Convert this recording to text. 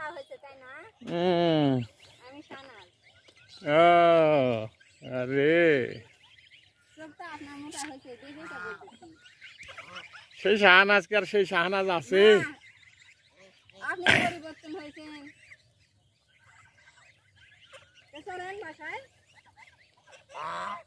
হয়েছে তাই না? আমি শাহনাজ। ও আরে চোখটা আপনার মোটা হয়েছে দেখেই তো বলতেছি। সেই শাহনাজ আর সেই শাহনাজ আছে। আপনি পরিবর্তন হয়েছেন। চলেন বাসায়।